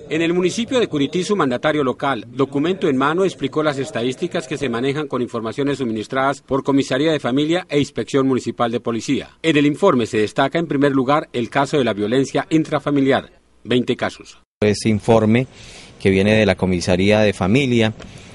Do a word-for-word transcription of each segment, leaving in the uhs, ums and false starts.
En el municipio de Curití, su mandatario local, documento en mano, explicó las estadísticas que se manejan con informaciones suministradas por Comisaría de Familia e Inspección Municipal de Policía. En el informe se destaca en primer lugar el caso de la violencia intrafamiliar, veinte casos. Ese informe que viene de la Comisaría de Familia,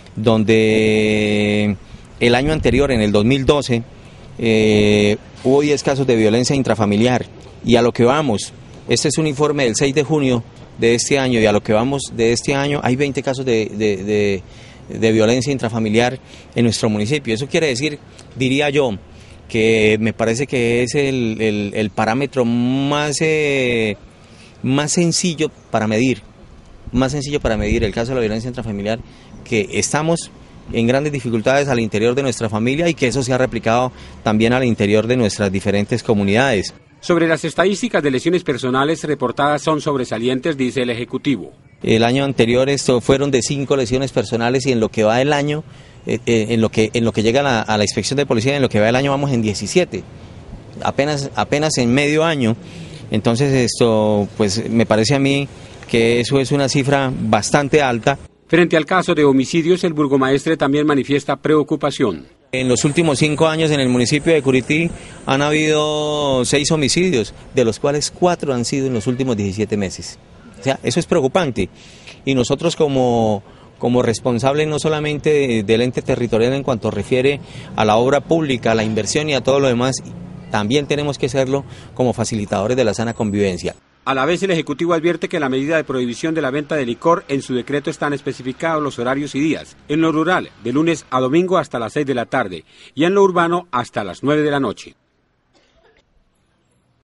donde el año anterior, en el dos mil doce, eh, hubo diez casos de violencia intrafamiliar, y a lo que vamos, este es un informe del seis de junio de este año, y a lo que vamos de este año hay veinte casos de, de, de, de violencia intrafamiliar en nuestro municipio. Eso quiere decir, diría yo, que me parece que es el, el, el parámetro más, eh, más sencillo para medir, más sencillo para medir el caso de la violencia intrafamiliar, que estamos en grandes dificultades al interior de nuestra familia y que eso se ha replicado también al interior de nuestras diferentes comunidades. Sobre las estadísticas de lesiones personales reportadas son sobresalientes, dice el Ejecutivo. El año anterior esto fueron de cinco lesiones personales, y en lo que va del año, eh, eh, en lo que en lo que llega a la, a la inspección de policía, en lo que va del año vamos en diecisiete, apenas apenas en medio año. Entonces esto, pues me parece a mí que eso es una cifra bastante alta. Frente al caso de homicidios, el burgomaestre también manifiesta preocupación. En los últimos cinco años en el municipio de Curití han habido seis homicidios, de los cuales cuatro han sido en los últimos diecisiete meses. O sea, eso es preocupante. Y nosotros como, como responsables no solamente del ente territorial en cuanto refiere a la obra pública, a la inversión y a todo lo demás, también tenemos que serlo como facilitadores de la sana convivencia. A la vez, el Ejecutivo advierte que en la medida de prohibición de la venta de licor, en su decreto están especificados los horarios y días. En lo rural, de lunes a domingo hasta las seis de la tarde, y en lo urbano hasta las nueve de la noche.